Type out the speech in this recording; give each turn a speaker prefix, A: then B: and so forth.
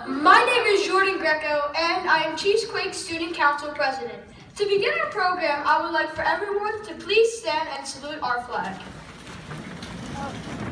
A: My name is Jordan Greco, and I am Cheesequake Student Council President. To begin our program, I would like for everyone to please stand and salute our flag.